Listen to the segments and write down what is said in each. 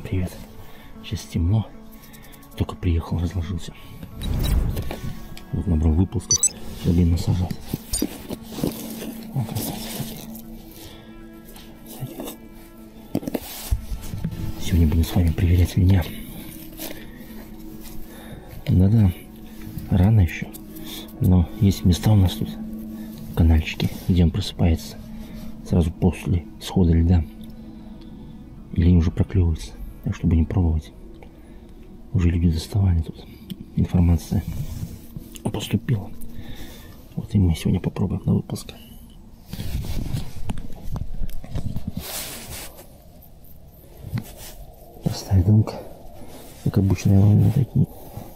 привет. Сейчас темно. Только приехал, разложился. Вот набрал выпусков. Сейчас будем насажать. О, красавцы. Сегодня будем с вами проверять меня. Да-да, рано еще. Но есть места у нас тут, канальчики, где он просыпается сразу после схода льда. Или уже проклевывается. Так что будем пробовать. Уже люди доставали тут. Информация поступила. Вот и мы сегодня попробуем на выпуск. Простая дымка. Как обычно, я ловлю такие.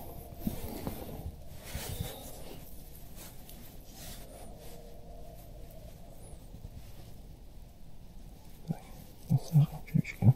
Насаживаю.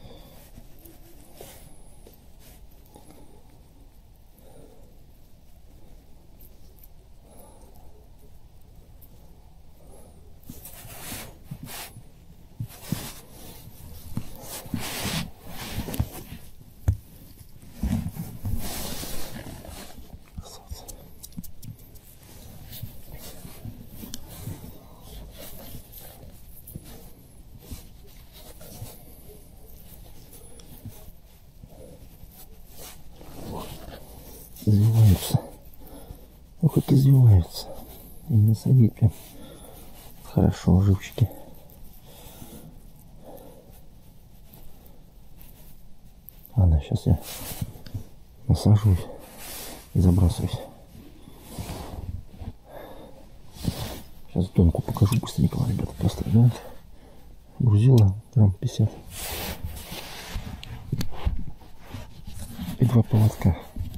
Извиваются. Ну как извиваются. И насадить прям хорошо живчики. Ладно, сейчас я насажусь и забрасываюсь. Сейчас тонку покажу быстренько, ребята, просто идут. Грузила грамм 50. И 2 поводка.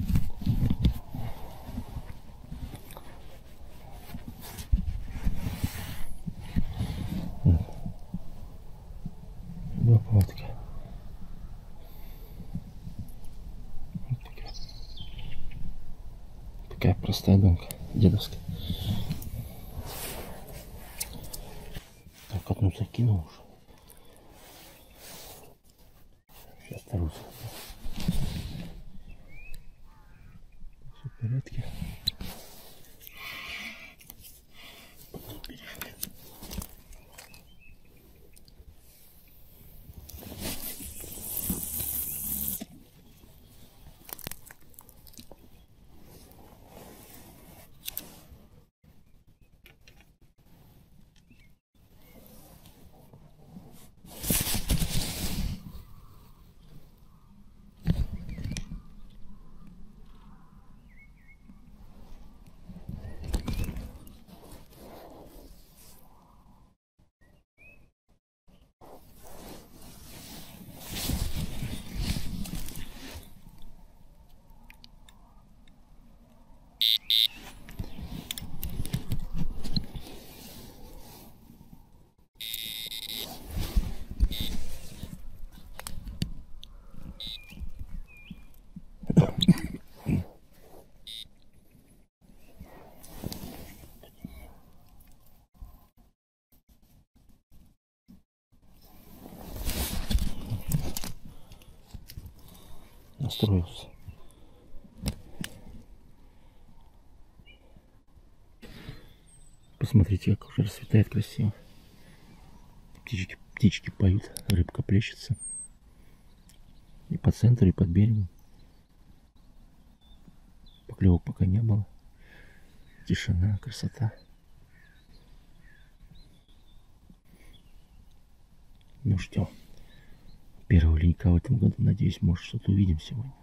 Такая простая донка, дедовская. Так, одну закинул уже. Сейчас вторую. Все в порядке. Настроился. Посмотрите, как уже расцветает красиво. Птички поют, рыбка плещется. И по центру, и под берегом. Поклевок пока не было. Тишина, красота. Ну что, первого ленька в этом году, надеюсь, может, что-то увидим сегодня.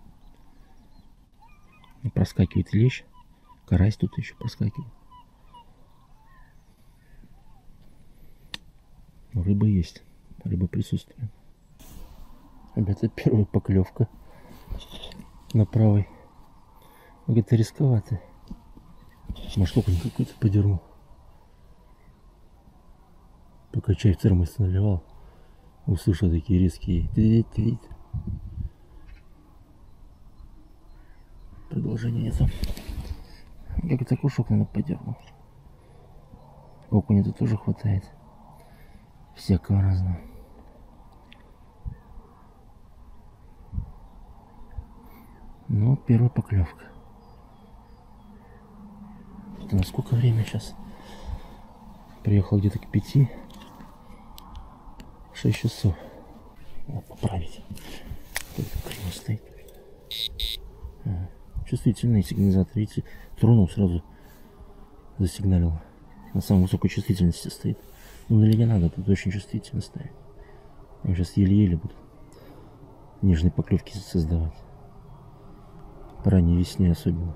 Проскакивает лещ, карась тут еще проскакивает. Но рыба есть, рыба присутствует. Ребята, первая поклевка на правой. Говорит, рисковато. Может, окунь какой-то подернул. Пока чай в термос наливал, услышал такие резкие твит. Продолжения нету. Как-то кушок, наверное, подернул. Окуня тут тоже хватает. Всякого разного. Ну, первая поклевка. Это на сколько время сейчас? Приехал где-то к 5. 6 часов. Надо поправить. Только криво стоит. Чувствительный сигнализатор. Видите, тронул, сразу засигналил. На самой высокой чувствительности стоит. Ну, на не надо, тут очень чувствительно стоит. Я сейчас еле-еле буду нежные поклевки создавать. По ранней весне особенно.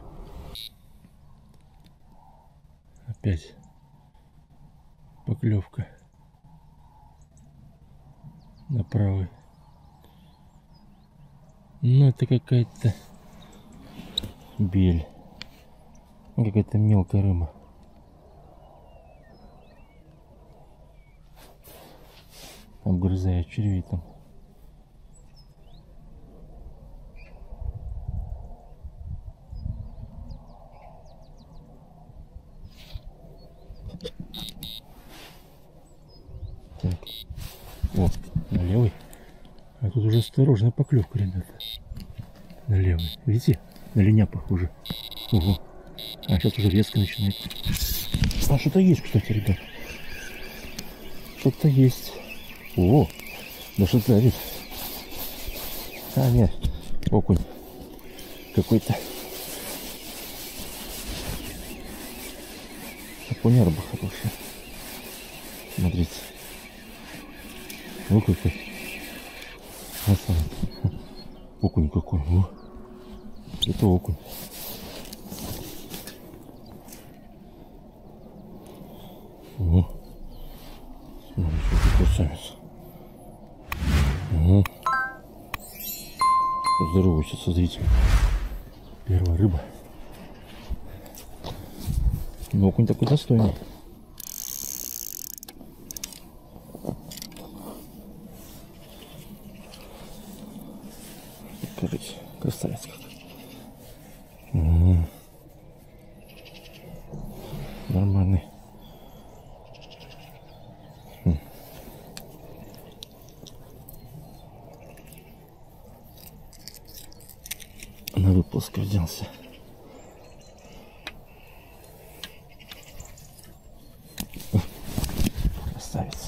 Опять поклевка на правый. Ну, это какая-то бель. Какая-то мелкая рыба. Обгрызает червей там. Так. Вот, на левый. А тут уже осторожная поклевка, ребята. На левый. Видите? На линя похоже. Ого. А сейчас уже резко начинает. А что-то есть, кстати, ребят. Что-то есть. О, да что-то давит. А, нет, окунь какой-то. Окунь рыба хорошая. Смотрите. О, какой. Окунь какой. О. Это окунь. О. Смотри, какой красавец. Ага. Поздоровайся со зрителем. Первая рыба. Но окунь такой достойный. Кажись, красавец какой. Ага. Нормальный. На выплеск взялся. Красавец.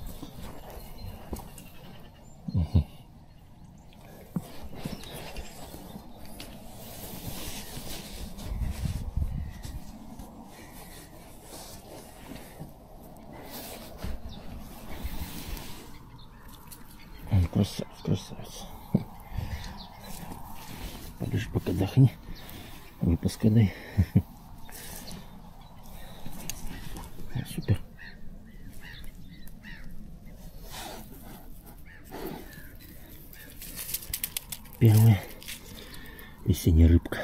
Угу. Красавец, красавец. Подожди, пока отдохни. Выпуска дай. Супер. Первая весенняя рыбка.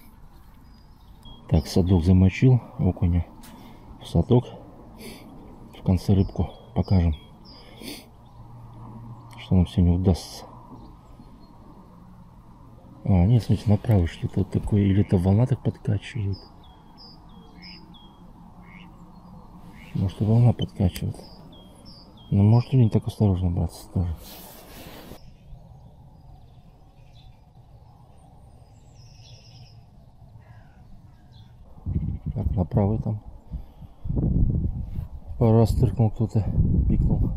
Так, садок замочил окуня в садок. В конце рыбку покажем, что нам сегодня удастся. А, нет, смотрите, направо что-то такое. Или это волна так подкачивает. Может, и волна подкачивает. Но может и не так осторожно браться тоже. Так, на правый там. Пару раз тыркнул кто-то, пикнул.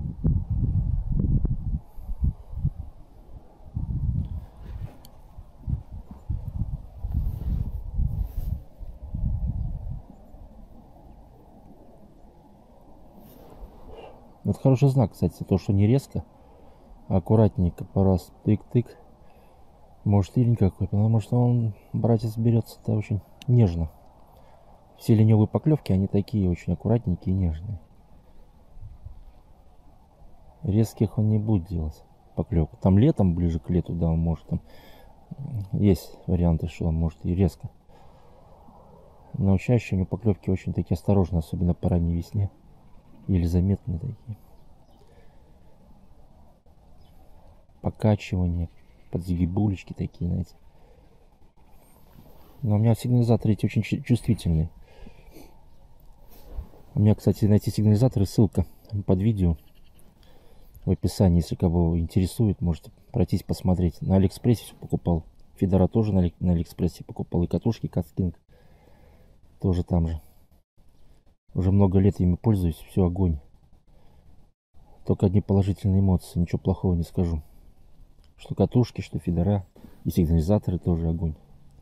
Это хороший знак, кстати, то, что не резко, а аккуратненько, по раз тык-тык. Может, или никакой, потому что он, братец, берется-то очень нежно. Все ленивые поклевки, они такие очень аккуратненькие и нежные. Резких он не будет делать поклевку. Там летом, ближе к лету, да, он может, там есть варианты, что он может и резко. Но чаще у него поклевки очень такие осторожные, особенно по ранней весне. Еле заметные такие. Покачивания, подзагибулечки такие, знаете. Но у меня сигнализаторы эти очень чувствительные. У меня, кстати, на эти сигнализаторы ссылка под видео в описании, если кого интересует, можете пройтись посмотреть. На Алиэкспрессе покупал Фидера тоже на Алиэкспрессе покупал. И катушки Каскинг тоже там же. Уже много лет ими пользуюсь. Все огонь. Только одни положительные эмоции. Ничего плохого не скажу. Что катушки, что фидера. И сигнализаторы тоже огонь.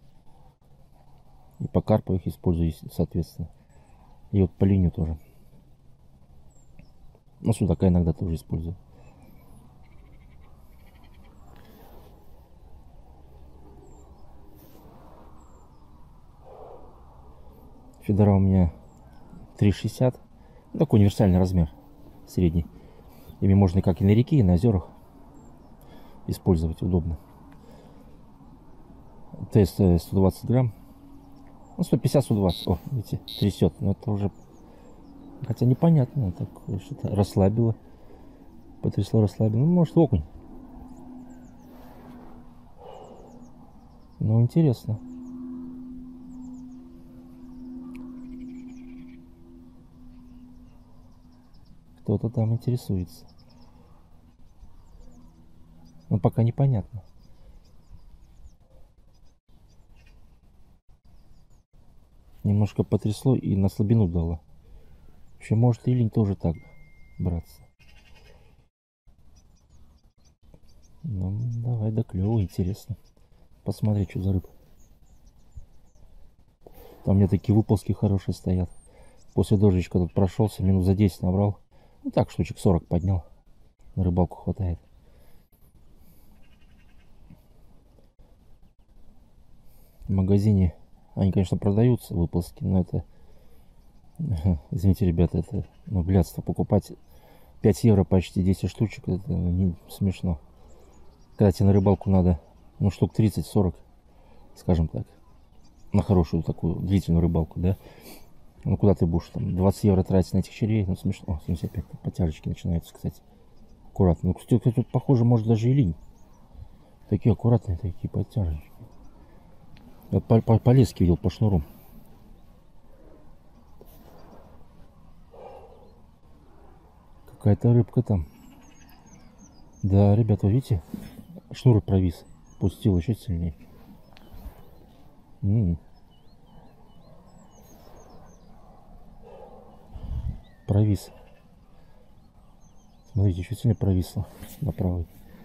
И по карпу их использую, соответственно. И вот по линию тоже. Ну, судака иногда тоже использую. Фидера у меня 3,60. Такой универсальный размер. Средний. Ими можно как и на реке, и на озерах использовать удобно. Тест 120 грамм. Ну, 150-120. О, видите, трясет. Но это уже... Хотя непонятно. Так что-то расслабило. Потрясло, расслабило. Ну, может, окунь. Ну, интересно. Кто-то там интересуется. Но пока непонятно. Немножко потрясло и на слабину дало. Вообще, может, и линь тоже так браться. Ну, давай, да клево, интересно. Посмотреть, что за рыба. Там у меня такие выползки хорошие стоят. После дождичка тут прошелся, минут за 10 набрал. Ну так, штучек 40 поднял. На рыбалку хватает. В магазине они, конечно, продаются, выползки, но это... Извините, ребята, это блядство. Покупать 5 евро почти 10 штучек, это не смешно. Когда тебе на рыбалку надо, ну, штук 30-40, скажем так. На хорошую такую длительную рыбалку, да? Ну, куда ты будешь там 20 евро тратить на этих червей? Ну, смешно. О, 75, подтяжечки начинаются, кстати. Аккуратно. Ну, кстати, тут, похоже, может, даже и линь. Такие аккуратные, такие подтяжечки. Я по леске видел, по шнуру. Какая-то рыбка там. Да, ребята, вы видите? Шнур провис. Пустил еще сильнее. Провис. Смотрите, чуть сильнее провисло на правой.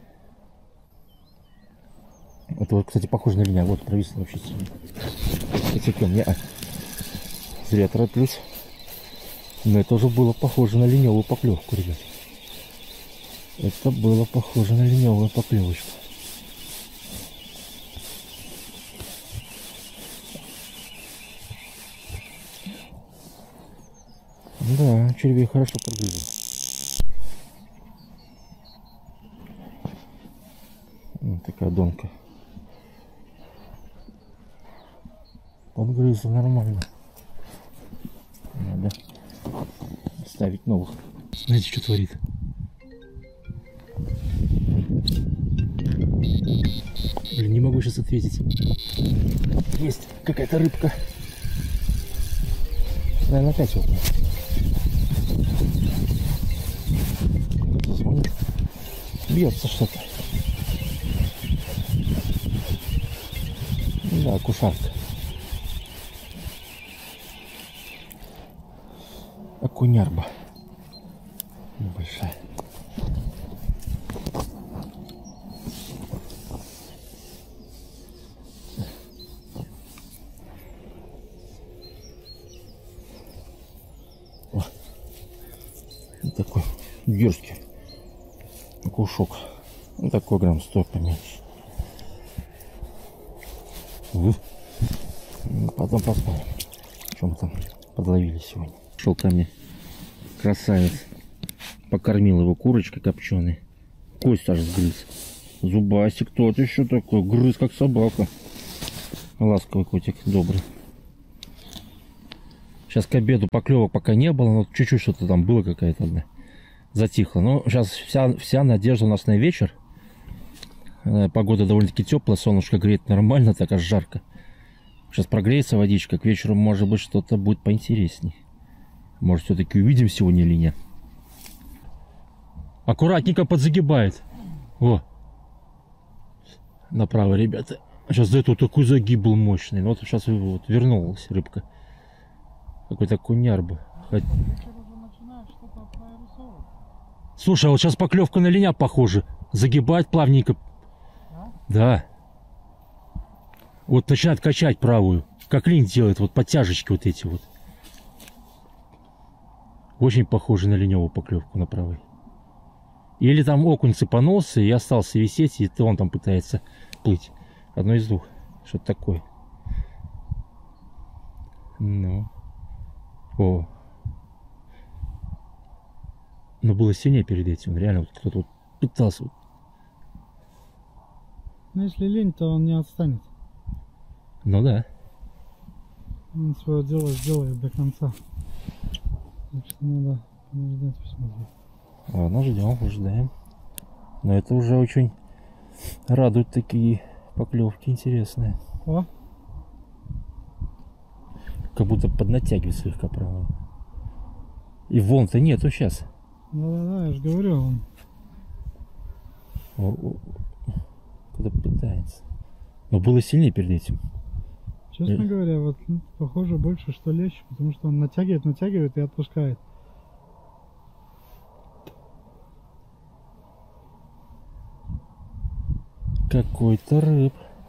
Это вот, кстати, похоже на линию. Вот провисло вообще сильно. Отсекем. Зря тороплюсь. Но это уже было похоже на линевую поклевку, ребят. Это было похоже на линевую поклевочку. Да, червей хорошо подгрызли. Вот такая донка. Подгрызла нормально. Надо ставить новых. Знаете, что творит? Блин, не могу сейчас ответить. Есть какая-то рыбка. Наверное, опять вот. Звонит. Бьется что-то. Да, кушарка. Окунярба. Небольшая. Вот такой дерзкий кушок. Вот такой грамм 100 поменьше. Потом посмотрим, что мы там подловили сегодня. Шел ко мне красавец. Покормил его курочкой копченой. Кость аж сгрыз. Зубастик тот еще такой. Грыз как собака. Ласковый котик, добрый. Сейчас к обеду поклевок пока не было. Но чуть-чуть что-то там было, какая-то одна. Затихло. Но сейчас вся надежда у нас на вечер. Погода довольно-таки теплая. Солнышко греет нормально, так аж жарко. Сейчас прогреется водичка. К вечеру, может быть, что-то будет поинтересней. Может, все-таки увидим сегодня или нет. Аккуратненько подзагибает. О! Направо, ребята. Сейчас до этого такой загиб был мощный. Ну, вот сейчас вот вернулась рыбка. Какой-то куняр бы. Слушай, а вот сейчас поклевка на линя похоже. Загибать плавненько. А? Да. Вот начинает качать правую. Как линь делает, вот подтяжечки вот эти вот. Очень похоже на линевую поклевку на правой. Или там окунь цепанулся и остался висеть, и он там пытается плыть. Одно из двух. Что-то такое. Ну. О. Но было сильнее перед этим. Реально вот кто-то вот пытался. Ну если лень, то он не отстанет. Ну да. Он свое дело сделает до конца. Так что надо подождать, посмотреть. Ладно, ждем, ожидаем. Но это уже очень радуют такие поклевки интересные. О. Как будто поднатягивает слегка правую. И волн-то нету сейчас. Да, я же говорю. Кто-то пытается. Но было сильнее перед этим. Честно говоря, вот похоже больше, что лещ, потому что он натягивает и отпускает. Какой-то рыб.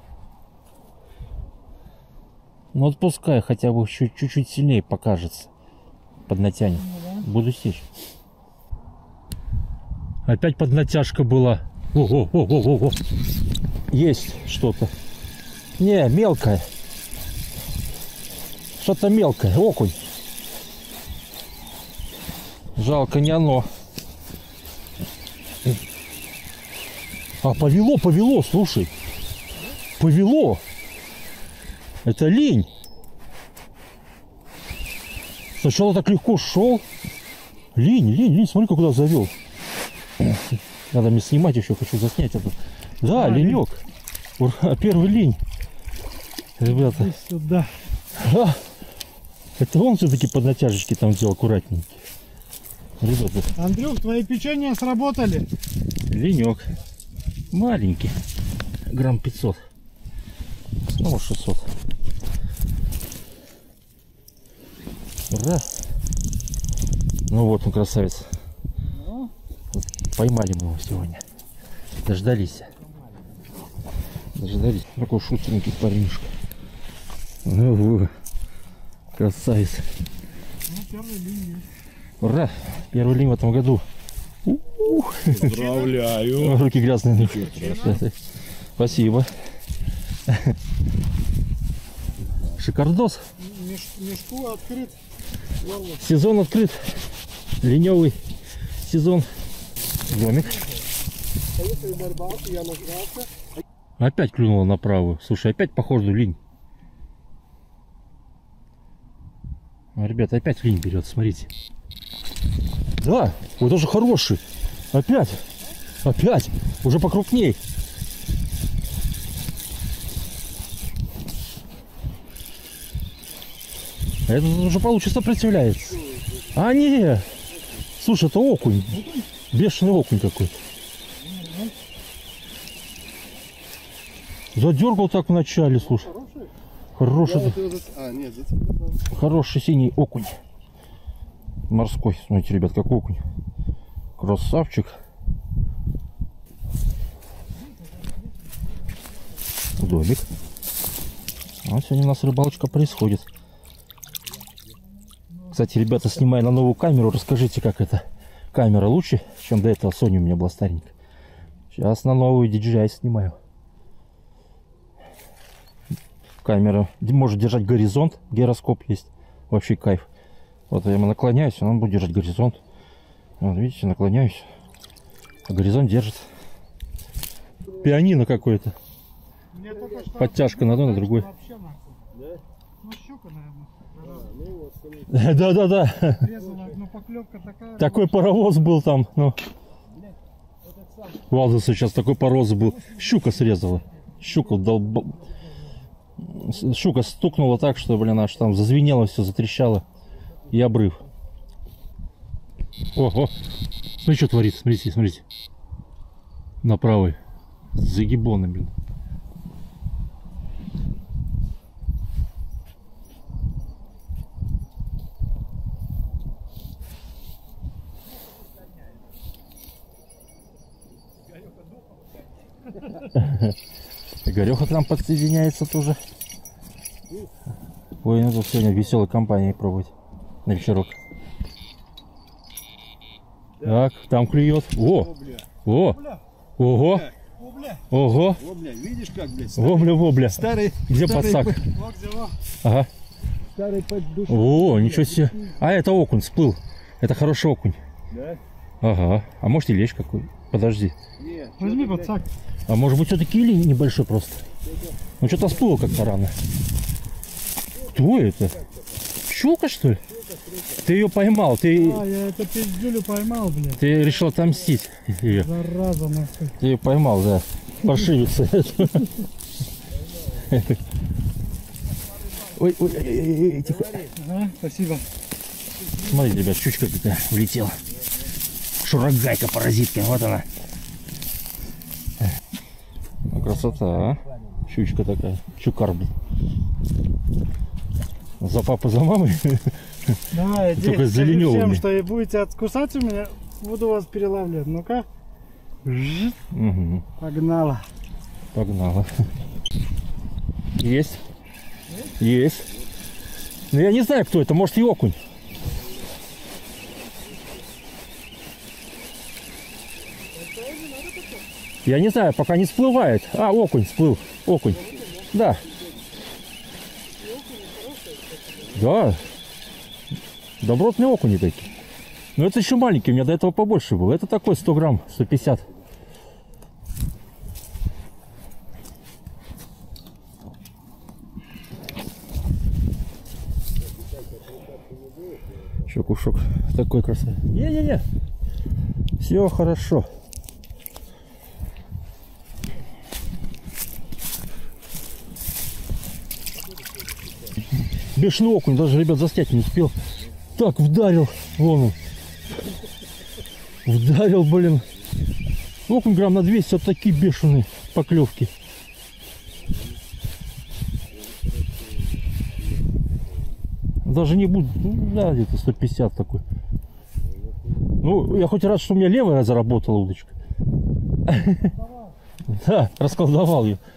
Ну отпускай, хотя бы чуть-чуть сильнее покажется. Поднатянет. Ну, да. Буду сечь. Опять поднатяжка была. Ого. Есть что-то. Не, мелкое. Что-то мелкое. Окунь. Жалко, не оно. А повело, слушай. Повело. Это линь. Сначала так легко шел. Линь, смотри, куда завел. Надо мне снимать еще, хочу заснять это. Да, ленек. Ура, первый линь. Ребята. Сюда. А, это он все-таки под натяжечки там делал аккуратненький. Ребята. Андрюх, твои печенья сработали. Ленек. Маленький. Грамм 500. Ну, 600. Ура. Ну вот он, красавец. Ну? Поймали мы его сегодня. Дождались. Такой шустренький парнишка. Ну, красавец. Ну, первый линь есть. Ура! Первый линь в этом году. Поздравляю. Руки грязные. Спасибо. Шикардос. Мешку открыт. Сезон открыт. Леневый сезон. Домик. Опять клюнула на правую. Слушай, опять похоже линь. Ребята, опять линь берет, смотрите. Да, вот тоже хороший. Опять. Уже покрупней. Это уже получше сопротивляется. А не. Слушай, это окунь. Бешеный окунь какой-то. Задергал так вначале, слушай. Хороший. Хороший синий окунь. Морской. Смотрите, ребят, как окунь. Красавчик. Домик. Вот сегодня у нас рыбалочка происходит. Кстати, ребята, снимая на новую камеру, расскажите, как эта камера лучше, чем до этого Sony у меня была старенькая. Сейчас на новую DJI снимаю. Камера может держать горизонт, гироскоп есть. Вообще кайф. Вот я наклоняюсь, он будет держать горизонт. Вот видите, наклоняюсь, а горизонт держит. Пианино какое-то. Подтяжка на одной, на другой. Ну, щука, наверное. Да. Такой паровоз был там. Ну. Валдоса сейчас такой паровоз был. Щука срезала. Щука стукнула так, что, блин, аж там зазвенело все, затрещало. И обрыв. Ого. Ну что творится, смотрите. На правой. С загибоном, блин. Игореха к нам подсоединяется тоже. Ой, надо сегодня веселой компанией пробовать на вечерок. Так, там клюет. О! О! Ого! Ого! Видишь как, блядь? Вобля. Старый. Где подсак? Ага. Старый поддуш. О, ничего себе. А, это окунь всплыл. Это хороший окунь. Да? Ага. А может и лещ какой? Подожди. Нет. Возьми подсак. А может быть все-таки или небольшой просто? Ну что-то всплыло как-то рано. Кто это? Щука, что ли? Ты ее поймал, ты Я эту пиздюлю поймал, блядь. решил отомстить ее. Зараза, нахуй. Ты ее поймал, да. Паршивица. Ой, тихо. Ага, спасибо. Смотрите, ребят, щучка какая влетела. Шурагайка, паразитка, вот она. Ну, красота, а? Щучка такая, щукар, блин. За папу, за мамой. Давай, Только здесь с зеленёвыми. всем, что и будете откусать у меня, буду вас перелавливать. Ну-ка. Угу. Погнала. Погнала. Есть. Есть. Но я не знаю, кто это. Может, и окунь. Я не знаю, пока не всплывает. А, окунь всплыл. Окунь. Да. Да. Добротные окуни такие. Но это еще маленький. У меня до этого побольше было. Это такой 100 грамм, 150. Еще кушок такой красавец. Не-не-не. Все хорошо. Бешеный окунь, даже, ребят, заснять не успел. Так, вдарил. Вон он. Вдарил, блин. Окунь грамм на 200, вот такие бешеные поклевки. Даже не буду, ну, да, где-то 150 такой. Ну, я хоть рад, что у меня левая заработала удочка. Да, расколдовал ее.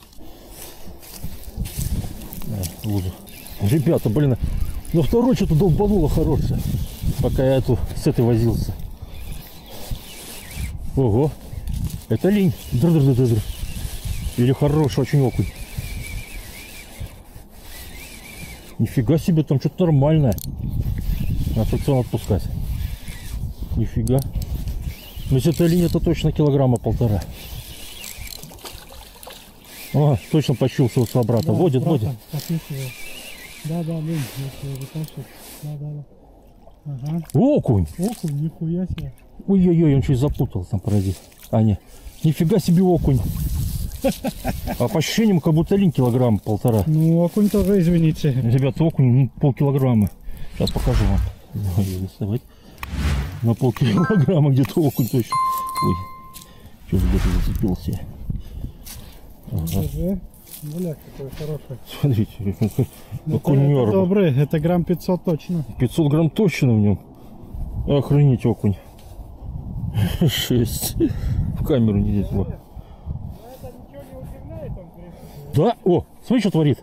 Лузу. Ребята, блин, ну второй что-то долбануло хорошее, пока я с этой возился. Ого, это линь. Др-др-др-др. Или хороший очень окунь. Нифига себе, там что-то нормальное. Надо фрикцион отпускать. Нифига. Но если это линия, то точно килограмма 1,5. О, точно почуял своего брата. Да, Водит, брата, водит. подписываю. Да, блин, если вытащить. Да. Ага. Окунь! Окунь, нихуя себе. Ой-ой-ой, он чуть запутал там, паразит. А, не. Нифига себе окунь. А по ощущениям, как будто линь килограмма 1,5. Ну, окунь тоже, извините. Ребят, окунь полкилограмма. Сейчас покажу вам. Давай. На полкилограмма где-то окунь точно. Ой, что-то где-то зацепился. Ага. Держи. Бля, какой хороший. Смотрите, Это окунёр. добрый, это грамм 500 точно. 500 грамм точно в нем. Охренеть окунь. 6. В камеру не лезет. Да? О, смотри, что творит.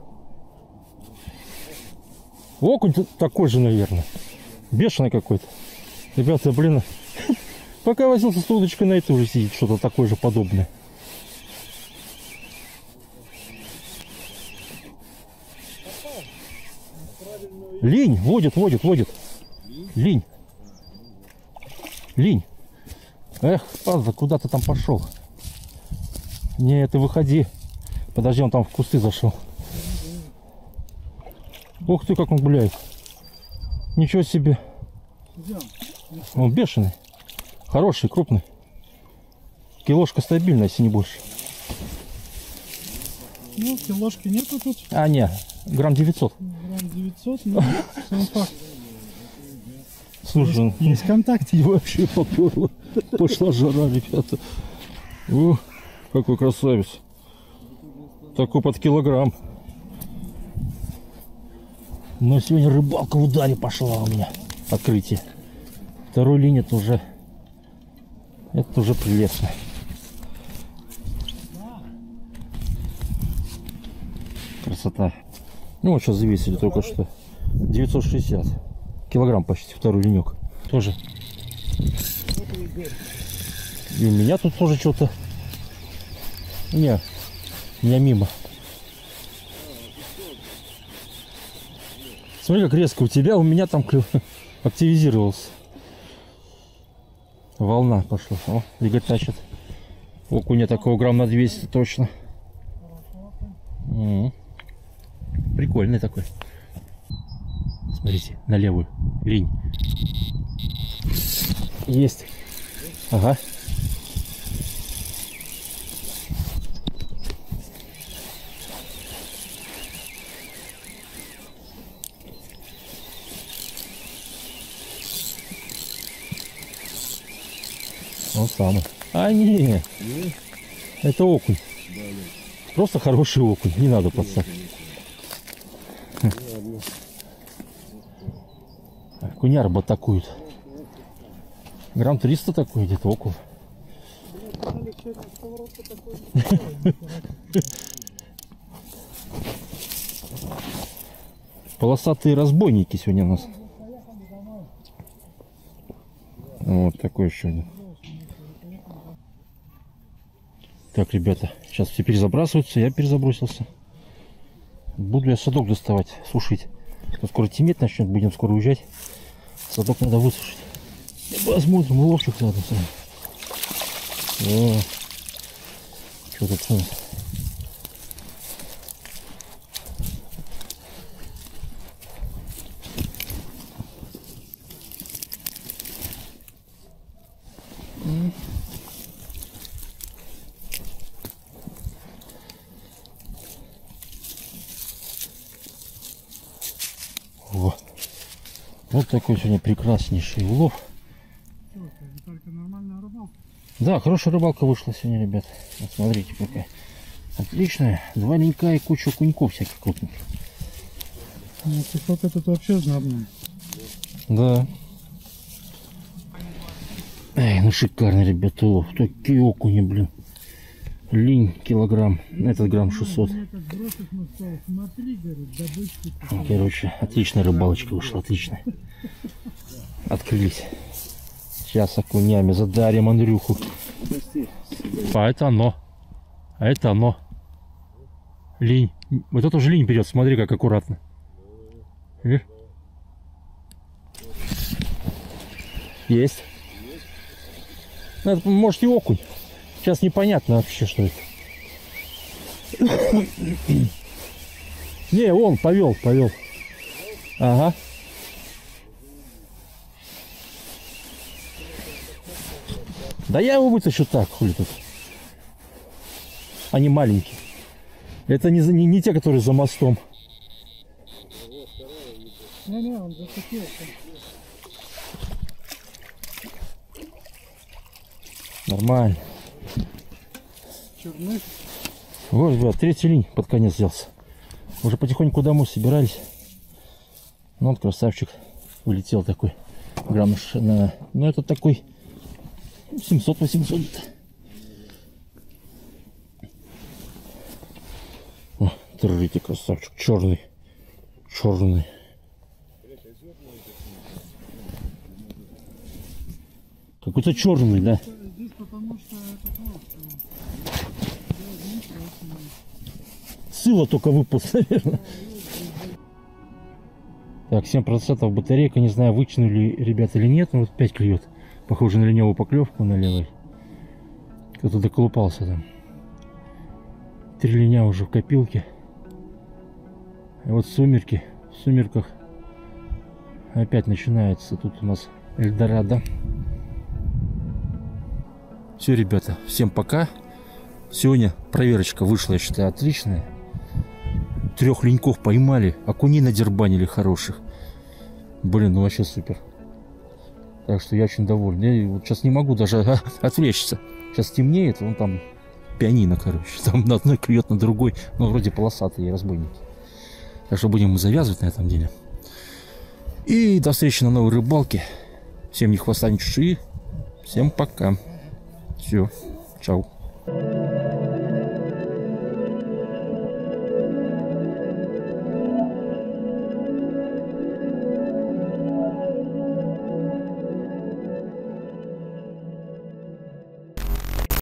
Окунь такой же, наверное. Бешеный какой-то. Ребята, блин, пока возился с удочкой, на этой уже сидит что-то такое же подобное. Линь, водит. Линь. Эх, падла, куда ты там пошел? Не, ты выходи. Подожди, он там в кусты зашел. Ух ты, как он гуляет. Ничего себе. Он бешеный. Хороший, крупный. Килошка стабильная, если не больше. Ну, килошки нету тут. А, не, грамм 900. Грамм 900, ну, сам факт. Слушай, Есть контакт. и вообще поперло. Пошла жара, ребята. О, какой красавец. Такой под килограмм. Но сегодня рыбалка в ударе пошла у меня. Открытие. Второй линии это уже прелестно. красота. Ну вот сейчас завесили только что. 960 килограмм почти, второй ленек. Тоже. И у меня тут тоже что-то. Не, у меня мимо. Смотри, как резко у тебя, у меня там клюв активизировался. Волна пошла. О, двигатель тащит. Окуня такого грамм на 200 точно. Прикольный такой. Смотрите, на левую линь. Есть. Ага. Он самый. А не, это окунь. Просто хороший окунь. Не надо подсадить. Окунярба атакует. Грамм 300 такой где-то около. Полосатые разбойники сегодня у нас. Вот такой еще один. Так, ребята, сейчас все перезабрасываются, я перезабросился. Буду я садок доставать, сушить. Скоро темнеть начнет, будем скоро уезжать. Садок надо высушить. Посмотрим, уловчик надо. О, что тут у нас? Вот такой сегодня прекраснейший улов. Да, хорошая рыбалка вышла сегодня, ребят. Вот смотрите, какая отличная. 2 ленька и куча окуньков всяких крупных. Песок этот вообще знатный. Да. Эй, ну шикарный, ребят, улов. Такие окуни, блин. Линь килограмм, этот грамм 600. Короче, отличная рыбалочка вышла, отличная. Открылись. Сейчас окунями задарим Андрюху. А это оно. А это оно. Линь. Вот это уже линь берет, смотри, как аккуратно. Есть. Ну, это, может, и окунь. Сейчас непонятно вообще, что это. Не, он повел. Ага. Да я его вытащу так, хули тут. Они маленькие. Это не те, которые за мостом. Не, он зацепился. Нормально. Черных. Вот, ребят, третий линь под конец взялся. Уже потихоньку домой собирались. Ну, вот красавчик улетел такой. Грамм на... Ну, это такой 700-800. О, держите, красавчик. Черный. Черный. Какой-то черный, да? Здесь потому что это Сыло только выпуск, наверное. Так, 7% батарейка. Не знаю, вытянули ребята или нет. Но вот 5 клюет. Похоже на леневую поклевку на левой. Кто-то доколупался там. 3 линя уже в копилке. И вот сумерки. В сумерках опять начинается тут у нас Эльдорадо. Все, ребята, всем пока. Сегодня проверочка вышла, я считаю, отличная. 3 леньков поймали, окуней надербанили хороших. Блин, ну вообще супер. Так что я очень доволен. Я вот сейчас не могу даже отвлечься. Сейчас темнеет, вон там пианино, короче. Там на одной клюет, на другой. Ну, вроде полосатые разбойники. Так что будем мы завязывать на этом деле. И до встречи на новой рыбалке. Всем ни хвоста, ни чешуи. Всем пока. Все. Чао.